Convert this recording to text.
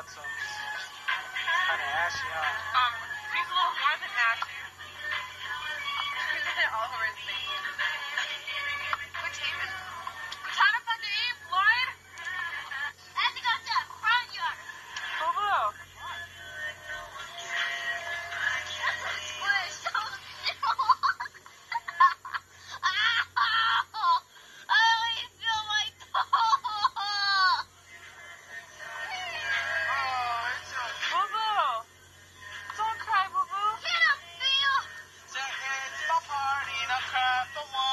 got some. Kind of ashy, huh? He's a little more than ashy. All over his face. Which even? Time to fucking eat, Floyd? I have to go to the front yard. Booboo. Squish. Don't I always feel my toe. Booboo. Don't cry, Booboo. Get a feel. It's my party, not crap, the one.